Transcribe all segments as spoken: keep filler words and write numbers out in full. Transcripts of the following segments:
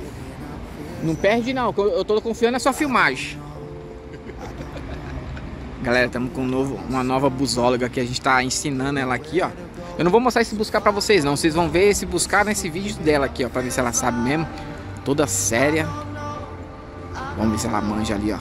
Não perde não, eu tô confiando na sua filmagem. Galera, estamos com um novo, uma nova busóloga que a gente tá ensinando ela aqui, ó. Eu não vou mostrar esse buscar pra vocês não, vocês vão ver esse buscar nesse vídeo dela aqui, ó, pra ver se ela sabe mesmo. Toda séria. Vamos ver se ela manja ali, ó.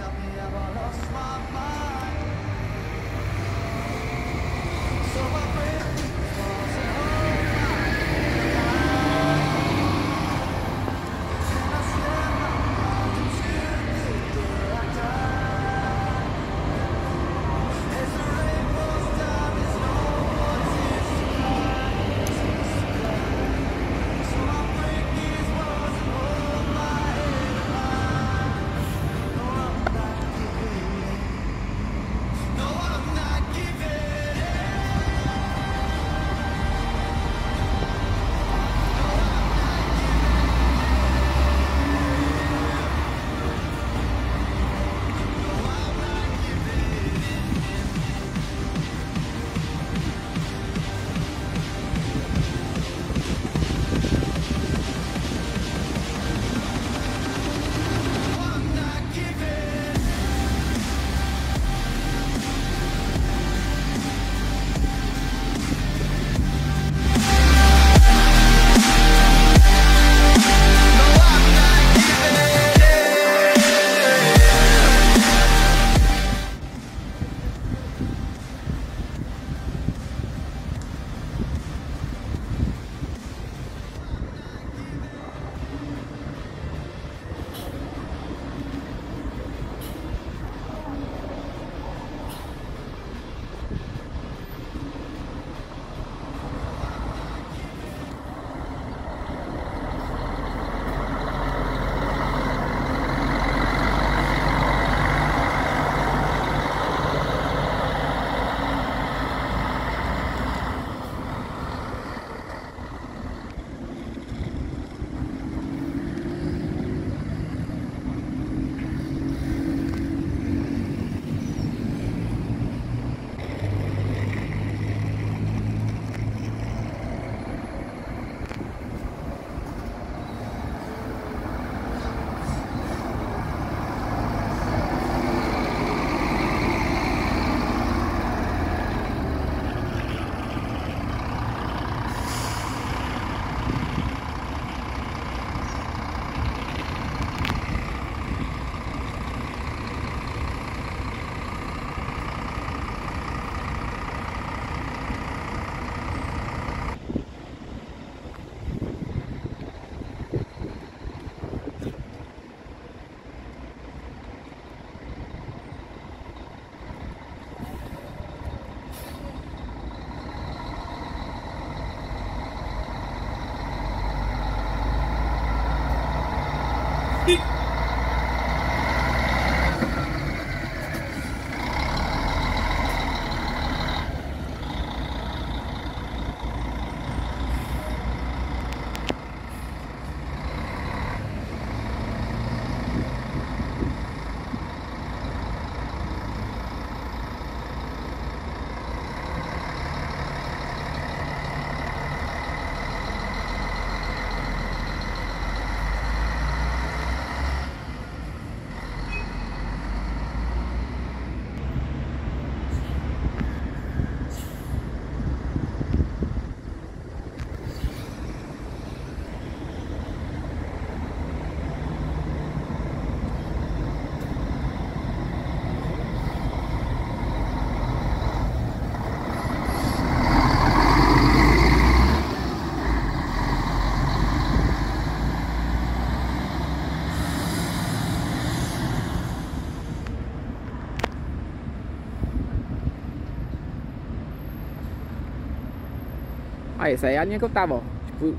Ah, essa aí é a linha que eu tava, ó. Tipo,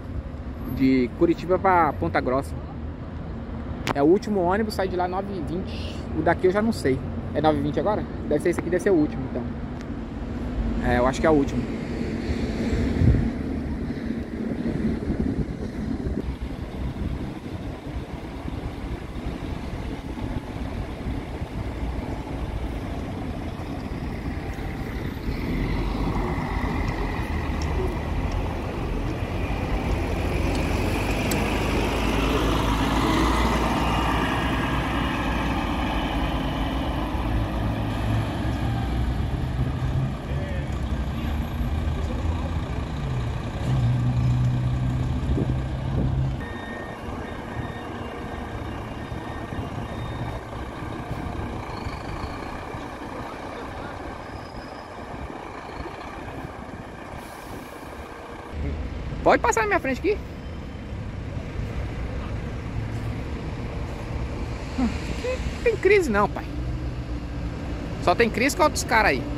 de Curitiba pra Ponta Grossa. É o último ônibus, sai de lá nove e vinte. O daqui eu já não sei. É nove e vinte agora? Deve ser esse aqui, deve ser o último, então. É, eu acho que é o último. Pode passar na minha frente aqui. Não tem crise não, pai. Só tem crise com outros caras aí.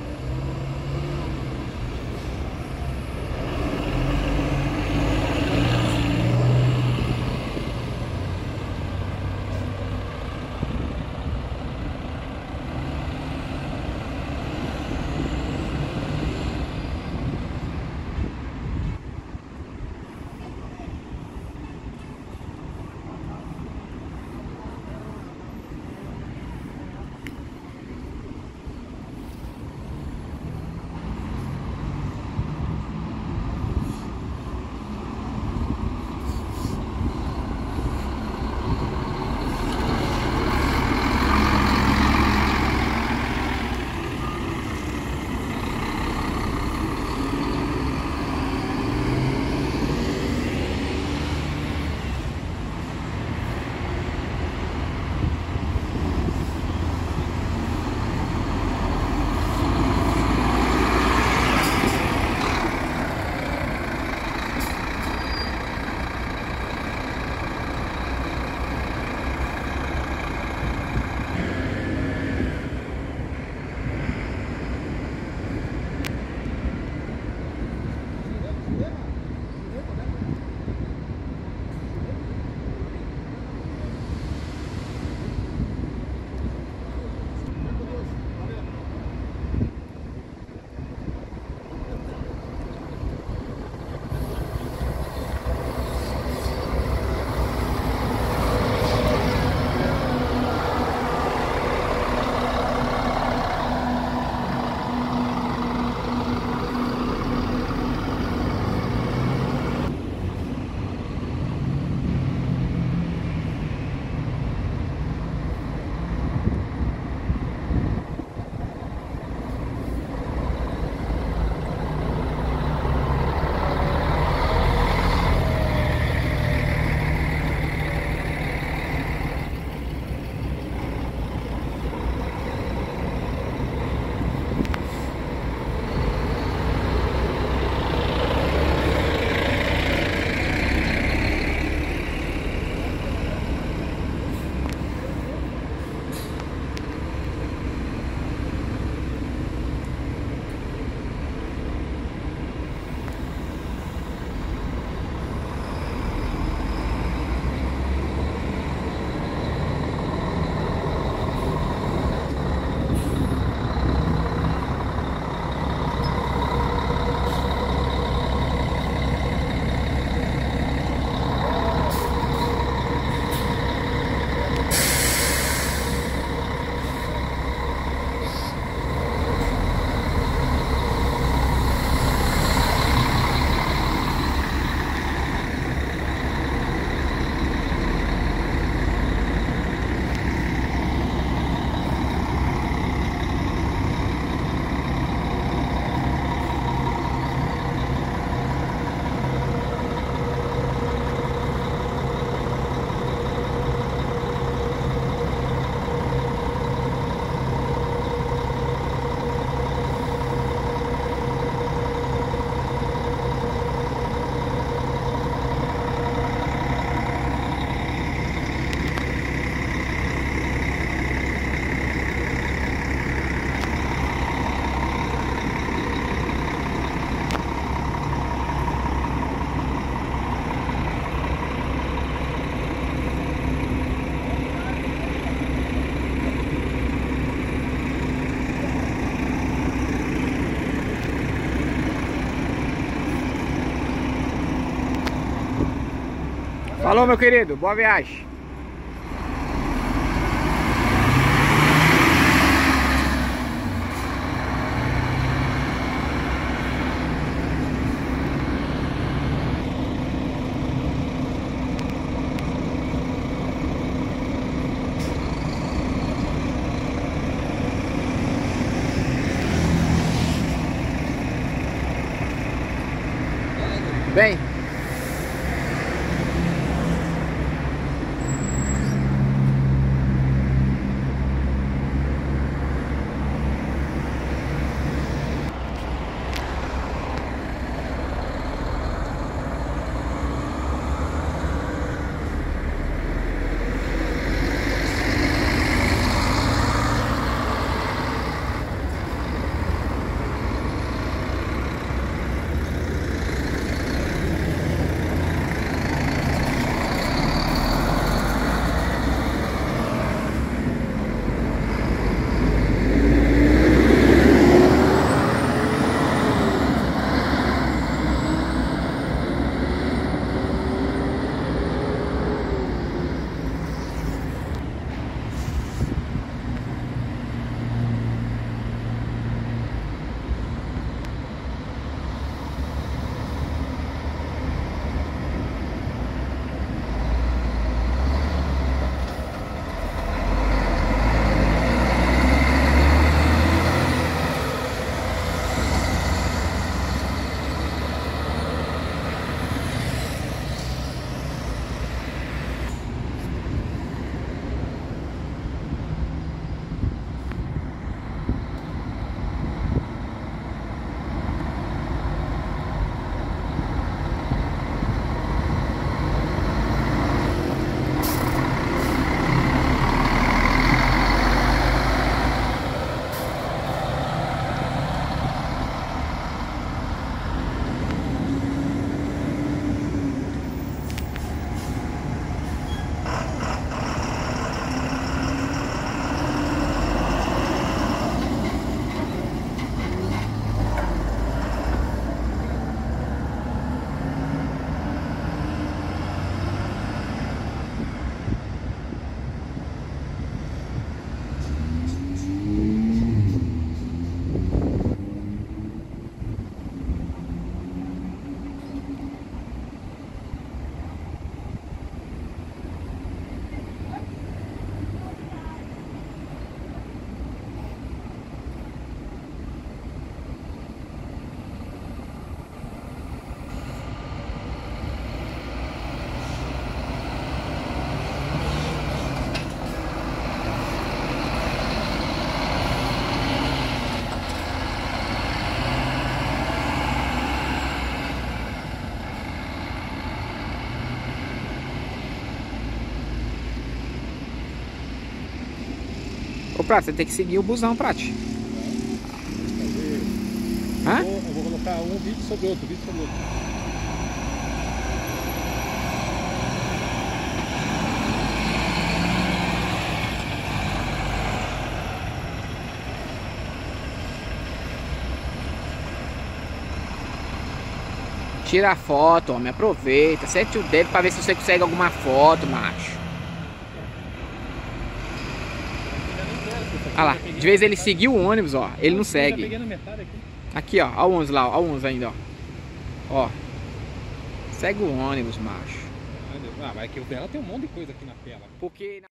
Falou, meu querido. Boa viagem. Bem, Prato, você tem que seguir o busão, Prati. Hã? Eu vou, eu vou colocar um vídeo sobre outro, vídeo sobre outro. Tira a foto, homem, aproveita. Sente o dedo pra ver se você consegue alguma foto, macho. Olha lá, de vez ele seguiu o ônibus, ó. Ele não segue. Aqui, ó, ó o ônibus lá, ó o ônibus ainda, ó. Ó. Segue o ônibus, macho. Ah, mas que o dela tem um monte de coisa aqui na tela. Porque...